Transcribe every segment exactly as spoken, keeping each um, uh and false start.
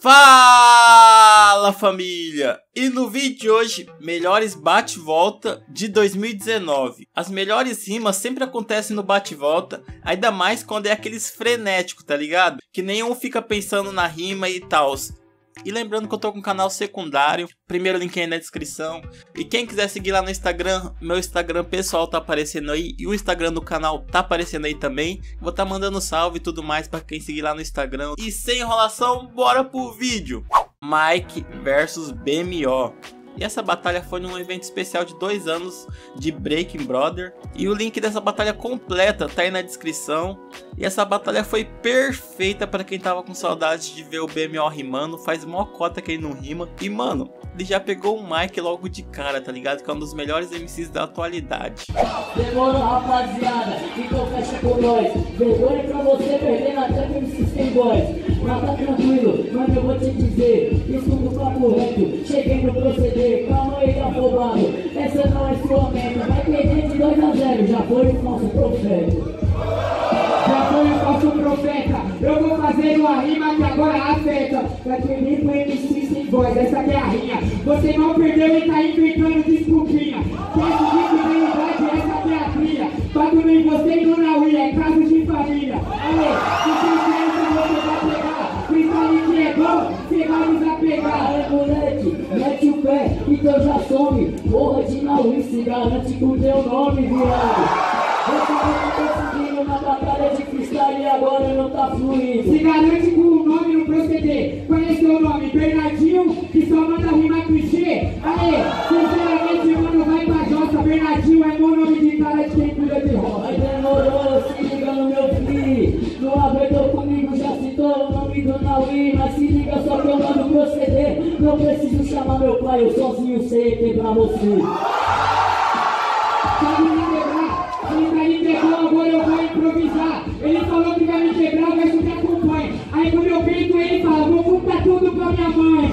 Fala família! E no vídeo de hoje, melhores bate-volta de dois mil e dezenove. As melhores rimas sempre acontecem no bate-volta, ainda mais quando é aqueles frenéticos, tá ligado? Que nenhum fica pensando na rima e tal. E lembrando que eu tô com um canal secundário, primeiro link aí na descrição. E quem quiser seguir lá no Instagram, meu Instagram pessoal tá aparecendo aí. E o Instagram do canal tá aparecendo aí também. Vou tá mandando salve e tudo mais pra quem seguir lá no Instagram. E sem enrolação, bora pro vídeo. Mike versus B M O. E essa batalha foi num evento especial de dois anos de Breaking Brother. E o link dessa batalha completa tá aí na descrição. E essa batalha foi perfeita para quem tava com saudade de ver o B M O rimando. Faz mó cota que ele não rima. E mano, ele já pegou o Mike logo de cara, tá ligado? Que é um dos melhores M Cs da atualidade. Demorou, rapaziada, então fecha com nós. Vergonha pra você perder na trap M Cs tem voz. Mas tá tranquilo, mas eu vou te dizer, isso no papo reto, cheguei no proceder, calma aí, afobado. Essa não é sua meta, vai perder de dois a zero, já foi o nosso profeta. Já foi o nosso profeta, eu vou fazer uma rima que agora afeta. Vai perder pro M C sem voz, essa aqui é a rima. Você não perdeu e tá inventando desculpinha. Quer subir com realidade, essa aqui é a cria. Bato em você e no Naui, é caso de família. Aê, se você vai pegar. Freestyle que é bom, você vai desapegar. Aê moleque, mete o pé, então já some. Porra de Naui, se garante com o teu nome, viado. Você não tá conseguindo na batalha de freestyle e agora não tá fluindo. Se garante com o nome no proceder. Conhece o nome? Bernardinho, que só manda rima clichê. Aê, sinceramente, mano, vai pra jossa. Bernardinho é meu nome de cara de quem cuida de roça. Mas demorou, se liga no meu filho. Não aguentou comigo, já citou o nome do Naui. Mas se liga só que eu mando proceder. Não preciso chamar meu pai, eu sozinho sei quebrar você. Sabe me quebrar? Ele tá me quebrou, agora eu vou improvisar. Ele falou que vai me quebrar, o resto me acompanha. Aí quando eu grito ele fala, vou contar tudo pra minha mãe.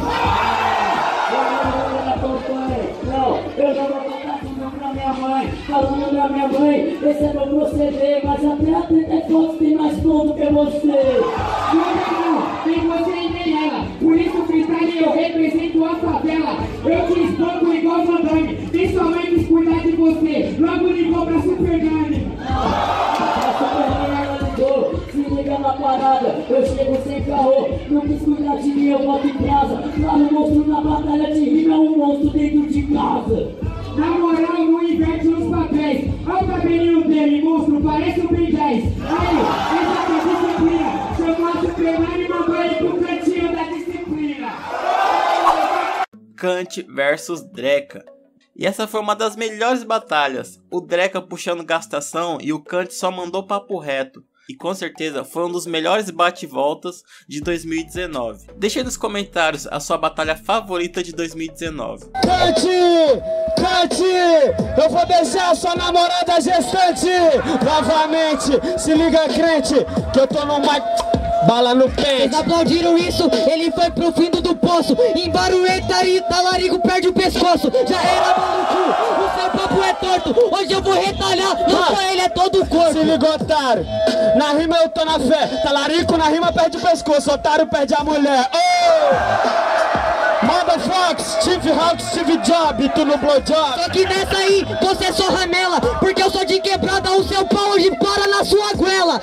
Não, eu já vou contar tudo pra minha mãe. Falando da minha mãe, esse é meu proceder. Mas até a trinta fotos tem mais ponto que você. Não, não, nem você e nem ela. Por isso freestyle eu represento a favela. Eu te espanco igual Van Damme. Nem sua mãe quis cuidar de você. Logo ligou pra Super Nani. A Super Nani ela ligou. Se liga na parada, eu chego sem caô. Não quis cuidar de mim, eu volto em casa. Lá no monstro na batalha de rima é um monstro dentro de casa. Na moral, não inverte os papéis. Olha o cabelinho dele, monstro, parece um Ben dez. Aí, essa aqui é disciplina. Chamou a Super Nani e mandou ele pro cantinho da disciplina. Kant versus Dreca. E essa foi uma das melhores batalhas. O Dreca puxando gastação e o Kant só mandou papo reto. E com certeza foi um dos melhores bate-voltas de dois mil e dezenove. Deixe aí nos comentários a sua batalha favorita de dois mil e dezenove. Kant! Kant! Eu vou deixar a sua namorada gestante novamente. Se liga, crente, que eu tô no mic. Bala no pente. Vocês aplaudiram isso, ele foi pro fundo do poço. Em Barueta e Talarico perde o pescoço. Já era maluco, o seu papo é torto. Hoje eu vou retalhar, não só ele, é todo o corpo. Se liga, otário, na rima eu tô na fé. Talarico na rima perde o pescoço, otário perde a mulher. Oh! Manda Fox, Steve Hawks, Steve Job, tu no blowjob. Só que nessa aí, você é só ramela. Porque eu sou de quebrada, o seu pau hoje para na sua goela.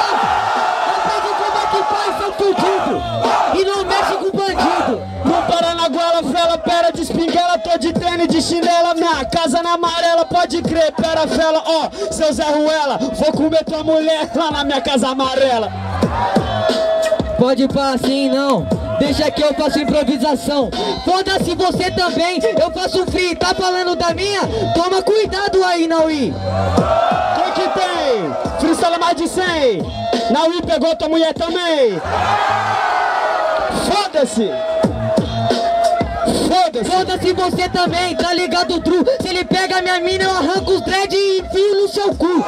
Que faz seu fudido e não mexe com bandido. Não para na goela, fela, pera de espinguela. Tô de tênis, de chinela, minha casa na amarela. Pode crer, pera, fela, ó, oh, seu Zé Ruela. Vou comer tua mulher lá na minha casa amarela. Pode pá assim não, deixa que eu faço improvisação. Foda-se você também, eu faço free. Tá falando da minha? Toma cuidado aí, Naui. Quem que tem? Freestyle mais de cem. Naui pegou tua mulher também. Foda-se. Foda-se. Foda-se você também, tá ligado, true? Se ele pega minha mina, eu arranco os dread e enfio no seu cu.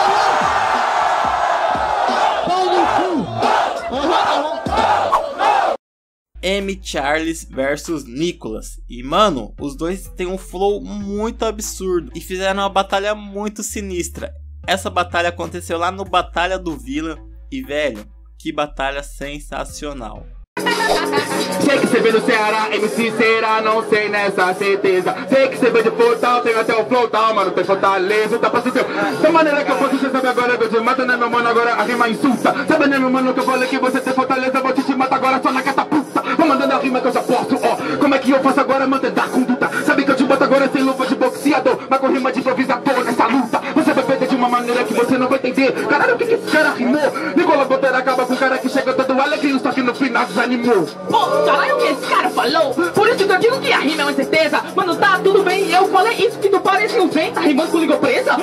Pau no cu. Uhum, uhum. M. Charles versus Nicolas. E mano, os dois têm um flow muito absurdo e fizeram uma batalha muito sinistra. Essa batalha aconteceu lá no Batalha do Vila. E velho, que batalha sensacional. você veio do Ceará, M C será, não sei nessa certeza. Sei que você veio de Fortal, tem até o flow tal, mano, tem Fortaleza, tá passando seu. Da maneira que eu posso, você sabe agora, eu te mato, né, meu mano, agora a rima insulta. Sabe, né, meu mano, que eu falei que você tem Fortaleza, vou te te matar agora só na catapulta. Vou mandando a rima que eu já posso, ó. Como é que eu faço agora, mantendo a conduta? Sabe que eu te boto agora sem luva de boxeador, mas com rima de improvisador nessa luta. Você vai perder de uma maneira que você não vai entender. Caralho, o que que esse cara rimou? Nicola Boteira acaba com o cara que chega todo alegre, só que no final desanimou. Pô, caralho, o que esse cara falou? Por isso que eu digo que a rima é uma certeza. Mano, tá tudo bem, eu falei isso que não parece um vem, tá rimando com língua presa?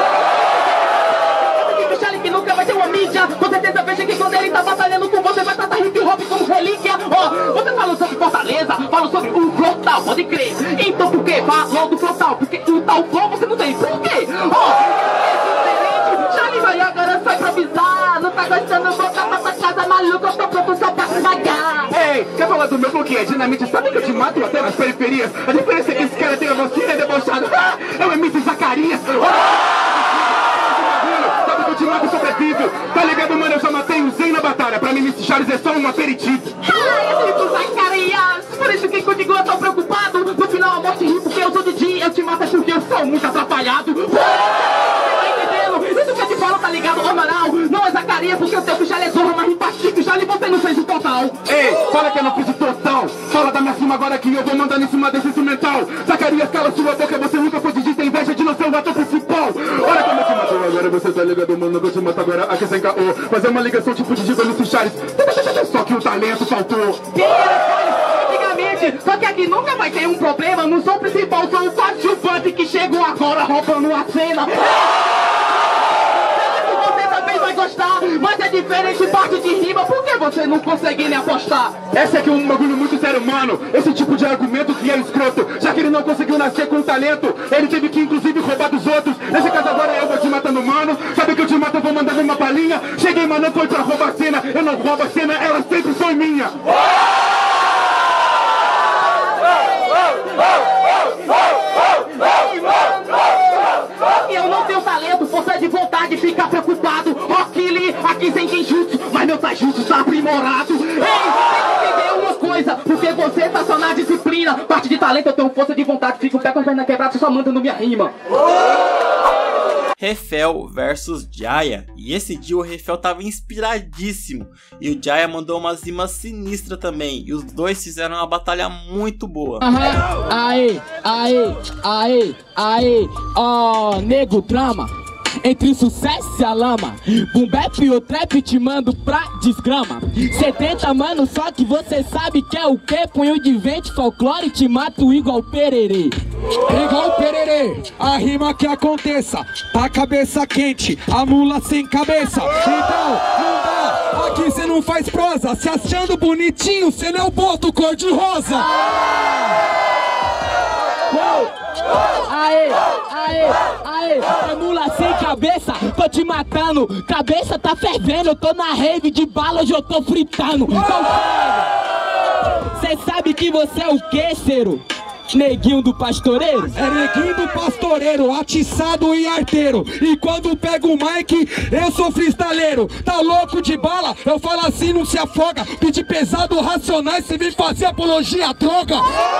Que nunca vai ter uma mídia. Com certeza veja que quando ele tá batalhando com você vai tratar hip hop como relíquia. Ó, oh, você falou sobre Fortaleza, falou sobre o Flotal, pode crer. Então por que falou do Flotal? Porque o tal flow você não tem. Por quê? Ó, oh, Charlie vai agora só improvisar. Não tá gostando, voltar pra tua casa, maluco, eu tô pronto só pra pagar. Ei, quer falar do meu flow que é dinamite? Sabe que eu te mato até nas periferias? A diferença é que esse cara tem a vozinha é debochado. Ah, é o M C Zacarias. Oh! Eu te mato sobrevivo, tá ligado, mano? Eu já matei o Zen na batalha. Pra mim, Miss Charles é só um aperitivo. Ah, eu fico Zacarias. Por isso que contigo eu tô preocupado. No final a morte ri porque eu sou Didi. Eu te mato é porque eu sou muito atrapalhado. Você tá entendendo? Isso que eu te falo, tá ligado? Ô, Amaral, não é Zacarias porque o teu fichal é zorra, mas rimpastico, já e você não fez o total. Ei, fala que eu não fiz o total. Fala da minha cima agora que eu vou mandando em cima desse instrumental. Zacarias, cala sua boca, você nunca foi Didi, tem inveja de não ser o ator principal. Olha como eu te mato agora, você tá ligado, mano? Eu vou te matar agora aqui sem caô. Fazer uma ligação tipo de Digo no Charles. Só que o talento faltou. Antigamente, só que aqui nunca vai ter um problema. Não sou o principal, sou o coadjuvante que chegou agora roubando a cena. Vai gostar, mas é diferente parte de rima. Por que você não consegue nem apostar? Essa aqui é um bagulho muito sério, mano. Esse tipo de argumento que é escroto. Já que ele não conseguiu nascer com talento, ele teve que inclusive roubar dos outros. Nesse caso agora eu vou te matando, mano. Sabe que eu te mato, eu vou mandando uma palhinha. Cheguei, mano, não foi pra roubar a cena. Eu não roubo a cena, ela sempre foi minha. Eu não tenho talento, força de vontade, fica preocupado. Rockily, aqui sem genjutsu, mas meu taijutsu tá aprimorado. Ei, tem que entender uma coisa, porque você tá só na disciplina. Parte de talento, eu tenho força de vontade, fico pé com a perna quebrada, você só manda no minha rima. Refel versus Jaya. E esse dia o Refel tava inspiradíssimo. E o Jaya mandou umas rimas sinistras também. E os dois fizeram uma batalha muito boa. Aham, aê, aê, aê, aê, ó, nego drama. Entre sucesso e a lama, boom bap e o trap te mando pra desgrama. setenta mano, só que você sabe que é o que? Punho de vento, folclore, te mato igual pererê. Igual pererê, a rima que aconteça, tá cabeça quente, a mula sem cabeça. Então, não dá, aqui cê não faz prosa, se achando bonitinho, cê não é o boto cor de rosa. Aê, aê, aê, a mula sem cabeça, tô te matando, cabeça tá fervendo, eu tô na rave de bala, hoje eu tô fritando. Cê sabe que você é o que, cero? Neguinho do pastoreiro? É neguinho do pastoreiro, atiçado e arteiro. E quando pego o mic, eu sou freestaleiro. Tá louco de bala? Eu falo assim, não se afoga. Pedir pesado, racionais, você vem fazer apologia à droga.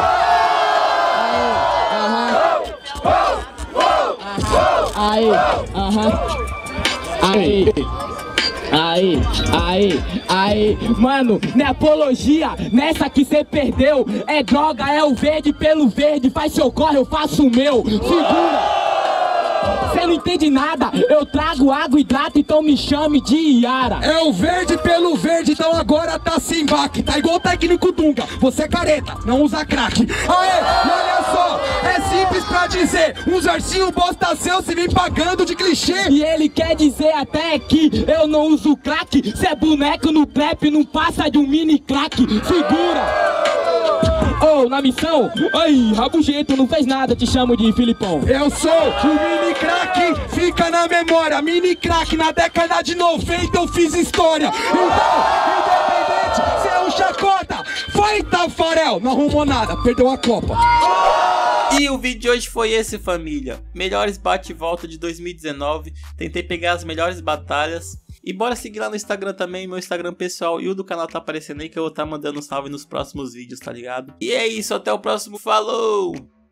Aí, aham, aí, aí, aí, aí, mano, não é apologia, nessa que cê perdeu, é droga, é o verde pelo verde, faz seu corre, eu faço o meu, segura. Cê não entende nada, eu trago água e hidrato, então me chame de Iara. É o verde pelo verde, então agora tá sem baque. Tá igual o técnico Dunga, você é careta, não usa crack. Aê, e olha só, é simples pra dizer, um zarcinho bosta seu se vem pagando de clichê. E ele quer dizer até que eu não uso crack, cê é boneco no trap, não passa de um mini crack, segura. Oh, na missão, ai, rabugento, não fez nada, te chamo de Filipão. Eu sou o mini crack, fica na memória, mini crack, na década de noventa eu fiz história. Então, independente, cê é um chacota, vai Tafarel, não arrumou nada, perdeu a Copa. E o vídeo de hoje foi esse, família. Melhores bate e volta de dois mil e dezenove, tentei pegar as melhores batalhas. E bora seguir lá no Instagram também, meu Instagram pessoal e o do canal tá aparecendo aí, que eu vou estar mandando um salve nos próximos vídeos, tá ligado? E é isso, até o próximo, falou!